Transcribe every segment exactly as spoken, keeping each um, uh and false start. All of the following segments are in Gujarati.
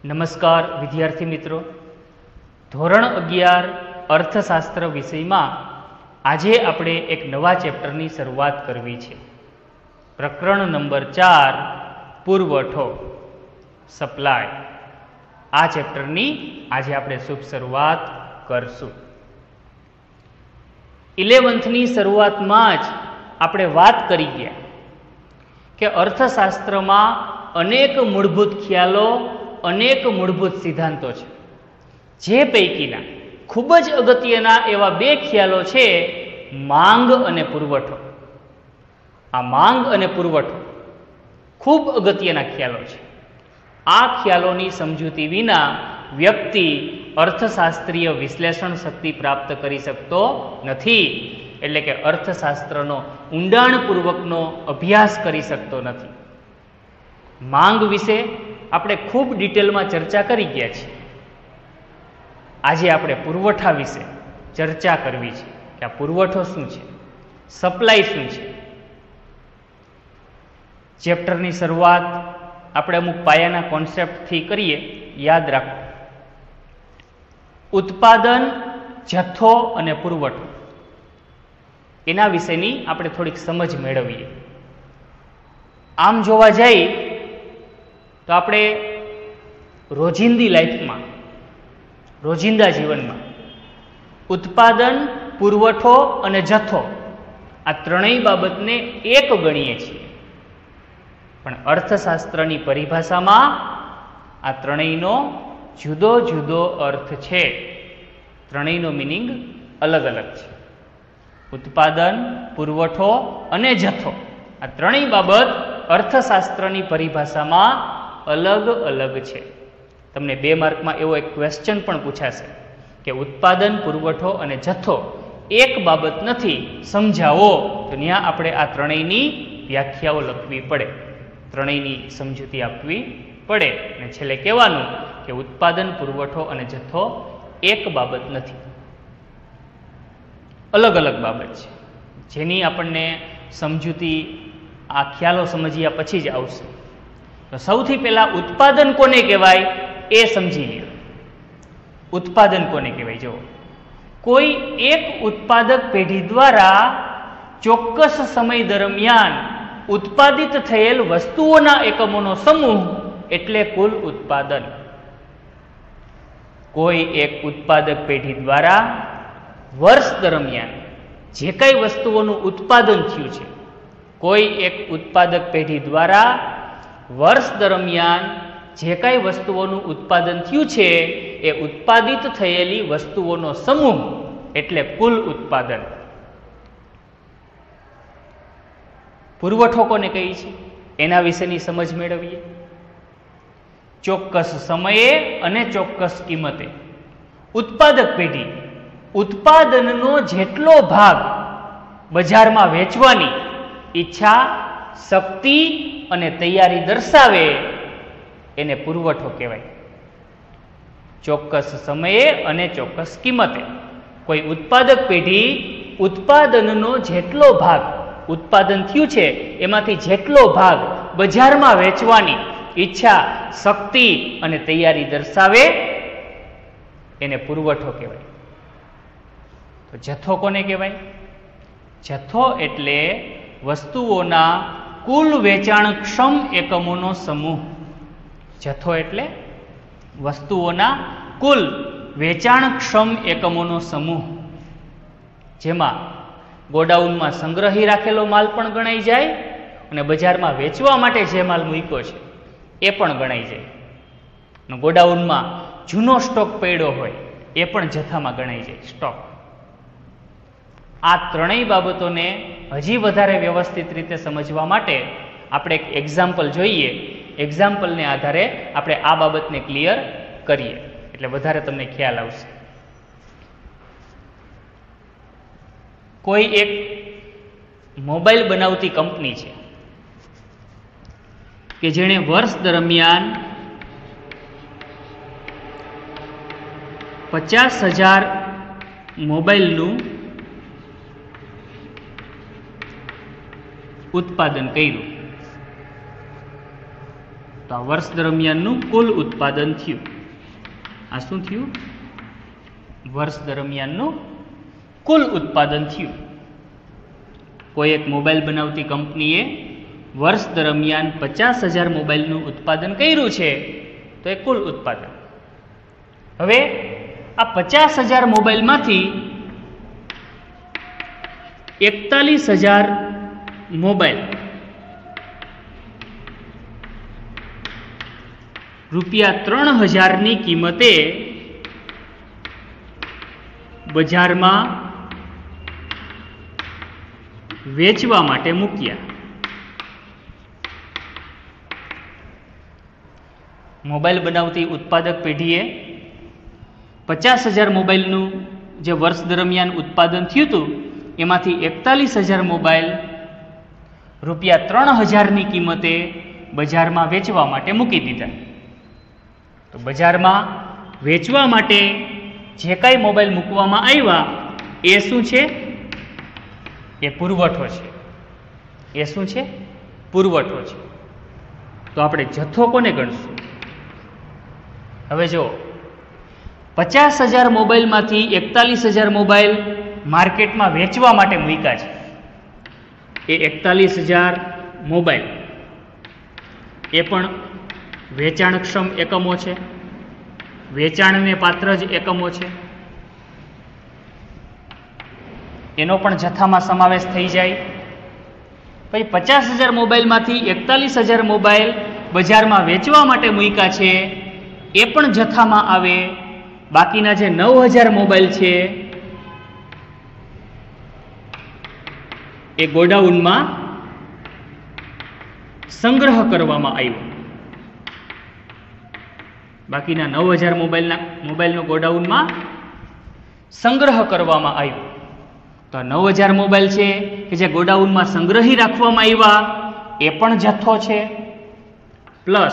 નમસ્કાર વિદ્યાર્થી મિત્રો, ધોરણ અગિયાર અર્થશાસ્ત્ર વિષયમાં આજે આપણે એક નવા ચેપ્ટરની શરૂઆત કરવી છે. પ્રકરણ નંબર ચાર, પુરવઠો, સપ્લાય. આ ચેપ્ટરની આજે આપણે શુભ શરૂઆત કરશું. ઇલેવન્થની શરૂઆતમાં જ આપણે વાત કરી ગયા કે અર્થશાસ્ત્રમાં અનેક મૂળભૂત ખ્યાલો, અનેક મૂળભૂત સિદ્ધાંતો છે, જે પૈકીના ખૂબ જ અગત્યના એવા બે ખ્યાલો છે, માંગ અને પુરવઠો. આ માંગ અને પુરવઠો ખૂબ અગત્યના ખ્યાલો છે. આ ખ્યાલોની સમજૂતી વિના વ્યક્તિ અર્થશાસ્ત્રીય વિશ્લેષણ શક્તિ પ્રાપ્ત કરી શકતો નથી, એટલે કે અર્થશાસ્ત્રનો ઊંડાણપૂર્વકનો અભ્યાસ કરી શકતો નથી. માંગ વિશે આપણે ખૂબ ડિટેલમાં ચર્ચા કરી ગયા છીએ. આજે આપણે પુરવઠા વિશે ચર્ચા કરવી છે કે આ પુરવઠો શું છે, સપ્લાય શું છે. ચેપ્ટરની શરૂઆત આપણે અમુક પાયાના કોન્સેપ્ટથી કરીએ. યાદ રાખો, ઉત્પાદન, જથ્થો અને પુરવઠો, એના વિશેની આપણે થોડીક સમજ મેળવીએ. આમ જોવા જઈએ તો આપણે રોજિંદી લાઈફમાં, રોજિંદા જીવનમાં ઉત્પાદન, પુરવઠો અને જથ્થો આ ત્રણેય બાબતને એક ગણીએ છીએ, પણ અર્થશાસ્ત્રની પરિભાષામાં આ ત્રણેયનો જુદો જુદો અર્થ છે. ત્રણેયનો મિનિંગ અલગ અલગ છે. ઉત્પાદન, પુરવઠો અને જથ્થો આ ત્રણેય બાબત અર્થશાસ્ત્રની પરિભાષામાં અલગ અલગ છે. તમને બે માર્કમાં એવો એક ક્વેશ્ચન પણ પૂછાશે કે ઉત્પાદન, પુરવઠો અને જથ્થો એક બાબત નથી, સમજાવો. તો ત્યાં આપણે આ ત્રણેયની વ્યાખ્યાઓ લખવી પડે, ત્રણેયની સમજૂતી આપવી પડે, અને છેલ્લે કહેવાનું કે ઉત્પાદન, પુરવઠો અને જથ્થો એક બાબત નથી, અલગ અલગ બાબત છે, જેની આપણને સમજૂતી આ ખ્યાલો સમજ્યા પછી જ આવશે. તો સૌથી પહેલા ઉત્પાદન કોને કહેવાય એ સમજી લ્યો. ઉત્પાદન કોને કહેવાય? જુઓ, કોઈ એક ઉત્પાદક પેઢી દ્વારા ચોક્કસ સમય દરમિયાન ઉત્પાદિત થયેલ વસ્તુઓના એકમોનો સમૂહ એટલે કુલ ઉત્પાદન. કોઈ એક ઉત્પાદક પેઢી દ્વારા વર્ષ દરમિયાન જે કઈ વસ્તુઓનું ઉત્પાદન થયું છે, કોઈ એક ઉત્પાદક પેઢી દ્વારા વર્ષ દરમિયાન જે કઈ વસ્તુઓનું ઉત્પાદન થયું છે એ ઉત્પાદિત થયેલી વસ્તુઓનો સમૂહ એટલે કુલ ઉત્પાદન. પુરવઠો કોને કહી છે એના વિશેની સમજ મેળવીએ. ચોક્કસ સમયે અને ચોક્કસ કિંમતે ઉત્પાદક પેઢી ઉત્પાદનનો જેટલો ભાગ બજારમાં વેચવાની ઈચ્છા, શક્તિ અને તૈયારી દર્શાવે એને પુરવઠો કહેવાય. ચોક્કસ સમયે અને ચોક્કસ કિંમતે કોઈ ઉત્પાદક પેઢી ઉત્પાદનનો જેટલો ભાગ, ઉત્પાદન થયું છે એમાંથી જેટલો ભાગ બજારમાં વેચવાની ઈચ્છા, શક્તિ અને તૈયારી દર્શાવે એને પુરવઠો કહેવાય. તો જથ્થો કોને કહેવાય? જથ્થો એટલે વસ્તુઓના કુલ વેચાણક્ષમ એકમોનો સમૂહ. જથ્થો એટલે વસ્તુઓના કુલ વેચાણક્ષમ એકમોનો સમૂહ, જેમાં ગોડાઉનમાં સંગ્રહી રાખેલો માલ પણ ગણાઈ જાય અને બજારમાં વેચવા માટે જે માલ મૂક્યો છે એ પણ ગણાઈ જાય. અને ગોડાઉનમાં જૂનો સ્ટોક પડ્યો હોય એ પણ જથ્થામાં ગણાઈ જાય, સ્ટોક. આ ત્રણેય બાબતોને હજી વધારે વ્યવસ્થિત રીતે સમજવા માટે આપણે એક એક્ઝામ્પલ જોઈએ. એક્ઝામ્પલને આધારે આપણે આ બાબતને ક્લિયર કરીએ એટલે વધારે તમને ખ્યાલ આવશે. કોઈ એક મોબાઈલ બનાવતી કંપની છે કે જેણે વર્ષ દરમિયાન પચાસ હજાર મોબાઈલનું ઉત્પાદન કર્યું. તો આ વર્ષ દરમિયાનનું કુલ ઉત્પાદન થયું. આ શું થયું? વર્ષ દરમિયાનનું કુલ ઉત્પાદન થયું. કોઈ એક મોબાઈલ બનાવતી કંપનીએ વર્ષ દરમિયાન પચાસ હજાર મોબાઈલનું ઉત્પાદન કર્યું છે, તો એ કુલ ઉત્પાદન. હવે આ પચાસ હજાર મોબાઈલમાંથી એકતાલીસ હજાર મોબાઈલ રૂપિયા ત્રણ હજારની કિંમતે બજારમાં વેચવા માટે મૂક્યા. મોબાઈલ બનાવતી ઉત્પાદક પેઢીએ પચાસ હજાર મોબાઈલનું જે વર્ષ દરમિયાન ઉત્પાદન થયું હતું એમાંથી એકતાલીસ હજાર મોબાઈલ રૂપિયા ત્રણ હજારની કિંમતે બજારમાં વેચવા માટે મૂકી દીધા. તો બજારમાં વેચવા માટે જે કાંઈ મોબાઈલ મૂકવામાં આવ્યા એ શું છે? એ પુરવઠો છે. એ શું છે? પુરવઠો છે. તો આપણે જથ્થો કોને ગણશું? હવે જો પચાસ હજાર મોબાઈલમાંથી એકતાલીસ હજાર મોબાઈલ માર્કેટમાં વેચવા માટે મૂક્યા છે. એ એકતાલીસ હજાર મોબાઈલ એ પણ વેચાણક્ષમ એકમો છે, વેચાણને પાત્ર જ એકમો છે. એનો પણ જથ્થામાં સમાવેશ થઈ જાય. પછી પચાસ હજાર મોબાઈલમાંથી એકતાલીસ હજાર મોબાઈલ બજારમાં વેચવા માટે મૂક્યા છે, એ પણ જથ્થામાં આવે. બાકીના જે નવ હજાર મોબાઈલ છે એ ગોડાઉનમાં સંગ્રહ કરવામાં આવ્યો. બાકીના નવ હજાર મોબાઈલના મોબાઈલનો ગોડાઉનમાં સંગ્રહ કરવામાં આવ્યો. તો નવ હજાર મોબાઈલ છે કે જે ગોડાઉનમાં સંગ્રહી રાખવામાં આવ્યા એ પણ જથ્થો છે. પ્લસ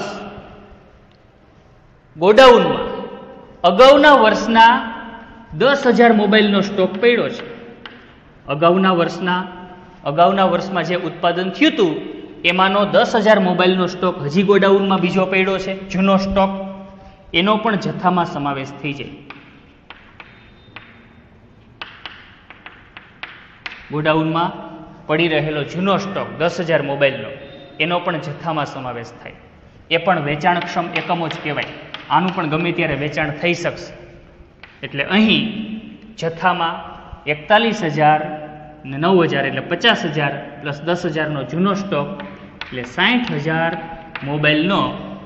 ગોડાઉનમાં અગાઉના વર્ષના દસ હજાર મોબાઈલનો સ્ટોક પડ્યો છે. અગાઉના વર્ષના અગાઉના વર્ષમાં જે ઉત્પાદન થયું હતું એમાંનો દસ હજાર મોબાઈલનો સ્ટોક હજી ગોડાઉનમાં બીજો પડ્યો છે, જૂનો સ્ટોક. એનો પણ જથ્થામાં સમાવેશ થઈ જાય. ગોડાઉનમાં પડી રહેલો જૂનો સ્ટોક દસ હજાર મોબાઈલનો એનો પણ જથ્થામાં સમાવેશ થાય. એ પણ વેચાણક્ષમ એકમો જ કહેવાય. આનું પણ ગમે ત્યારે વેચાણ થઈ શકશે. એટલે અહીં જથ્થામાં એકતાલીસ હજાર ને નવ હજાર એટલે પચાસ હજાર પ્લસ દસ હજારનો જૂનો સ્ટોક એટલે સાઠ હજાર મોબાઈલનો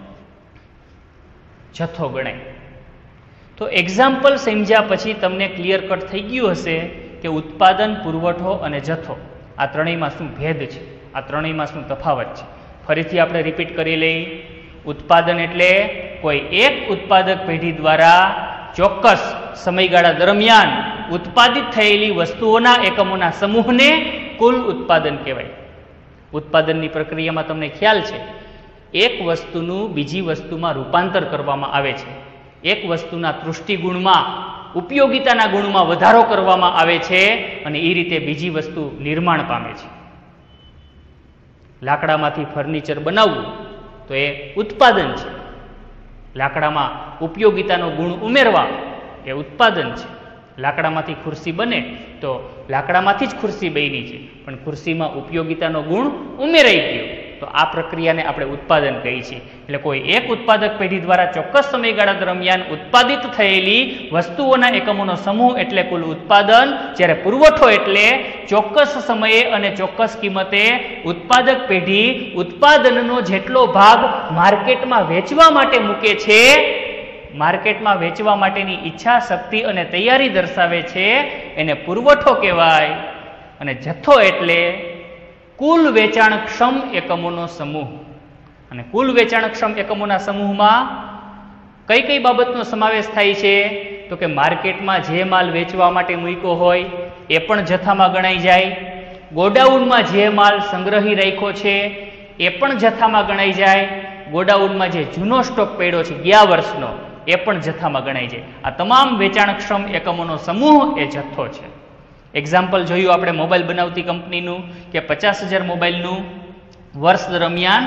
જથ્થો ગણાય. તો એક્ઝામ્પલ સમજ્યા પછી તમને ક્લિયર કટ થઈ ગયું હશે કે ઉત્પાદન, પુરવઠો અને જથ્થો આ ત્રણેયમાં શું ભેદ છે, આ ત્રણેયમાં શું તફાવત છે. ફરીથી આપણે રિપીટ કરી લઈ. ઉત્પાદન એટલે કોઈ એક ઉત્પાદક પેઢી દ્વારા ચોક્કસ સમયગાળા દરમિયાન ઉત્પાદિત થયેલી વસ્તુઓના એકમોના સમૂહને કુલ ઉત્પાદન કહેવાય. ઉત્પાદનની પ્રક્રિયામાં તમને ખ્યાલ છે, એક વસ્તુનું બીજી વસ્તુમાં રૂપાંતર કરવામાં આવે છે. એક વસ્તુના તૃષ્ટિગુણમાં, ઉપયોગિતાના ગુણમાં વધારો કરવામાં આવે છે અને એ રીતે બીજી વસ્તુ નિર્માણ પામે છે. લાકડામાંથી ફર્નિચર બનાવવું તો એ ઉત્પાદન છે. લાકડામાં ઉપયોગિતાનો ગુણ ઉમેરવા એ ઉત્પાદન છે. લાકડામાંથી ખુરશી બને તો લાકડામાંથી જ ખુરશી બની છે, પણ ખુરશીમાં ઉપયોગિતાનો ગુણ ઉમેરાઈ ગયો, તો આ પ્રક્રિયાને આપણે ઉત્પાદન કહીએ છીએ. એટલે કોઈ એક ઉત્પાદક પેઢી દ્વારા ચોક્કસ સમયગાળા દરમિયાન ઉત્પાદિત થયેલી વસ્તુઓના એકમોનો સમૂહ એટલે કુલ ઉત્પાદન. જ્યારે પુરવઠો એટલે ચોક્કસ સમયે અને ચોક્કસ કિંમતે ઉત્પાદક પેઢી ઉત્પાદનનો જેટલો ભાગ માર્કેટમાં વેચવા માટે મૂકે છે, માર્કેટમાં વેચવા માટેની ઈચ્છા, શક્તિ અને તૈયારી દર્શાવે છે, એને પુરવઠો કહેવાય. અને જથ્થો એટલે કુલ વેચાણક્ષમ એકમોનો સમૂહ. અને કુલ વેચાણક્ષમ એકમોના સમૂહમાં કઈ કઈ બાબતનો સમાવેશ થાય છે? તો કે માર્કેટમાં જે માલ વેચવા માટે મૂક્યો હોય એ પણ જથ્થામાં ગણાઈ જાય. ગોડાઉનમાં જે માલ સંગ્રહી રાખ્યો છે એ પણ જથ્થામાં ગણાઈ જાય. ગોડાઉનમાં જે જૂનો સ્ટોક પડ્યો છે ગયા વર્ષનો એ પણ જથ્થામાં ગણાઈ જાય. આ તમામ વેચાણક્ષમ એકમોનો સમૂહ એ જથ્થો છે. એક્ઝામ્પલ જોયું આપણે મોબાઈલ બનાવતી કંપનીનું કે પચાસ હજાર મોબાઈલનું વર્ષ દરમિયાન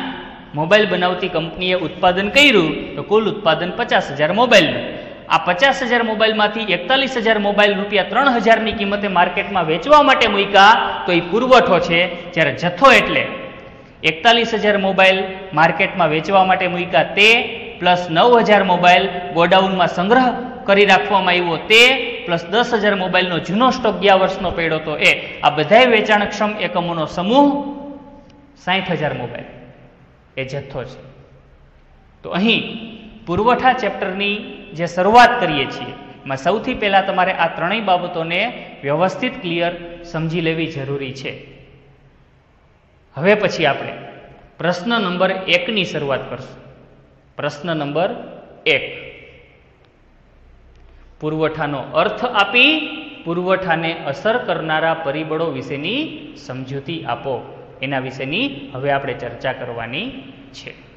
મોબાઈલ બનાવતી કંપનીએ ઉત્પાદન કર્યું તો કુલ ઉત્પાદન પચાસ હજાર મોબાઈલનું. આ પચાસ હજાર મોબાઈલમાંથી એકતાલીસ હજાર મોબાઈલ રૂપિયા ત્રણ હજારની કિંમતે માર્કેટમાં વેચવા માટે મૂક્યા તો એ પુરવઠો છે. જ્યારે જથ્થો એટલે એકતાલીસ હજાર મોબાઈલ માર્કેટમાં વેચવા માટે મૂક્યા તે પ્લસ નવ હજાર મોબાઈલ ગોડાઉનમાં સંગ્રહ કરી રાખવામાં આવ્યો તે પ્લસ દસ હજાર મોબાઈલનો જૂનો સ્ટોક ગયા વર્ષનો પડ્યો તો એ આ બધા વેચાણક્ષમ એકમોનો સમૂહ સાઠ હજાર મોબાઈલ એ જથ્થો છે. તો અહીં પુરવઠા ચેપ્ટરની જે શરૂઆત કરીએ છીએ એમાં સૌથી પહેલાં તમારે આ ત્રણેય બાબતોને વ્યવસ્થિત ક્લિયર સમજી લેવી જરૂરી છે. હવે પછી આપણે પ્રશ્ન નંબર એકની શરૂઆત કરશું. પ્રશ્ન નંબર એક, પુરવઠાનો અર્થ આપી પુરવઠાને અસર કરનારા પરિબળો વિશેની સમજૂતી આપો. એના વિશેની હવે આપણે ચર્ચા કરવાની છે.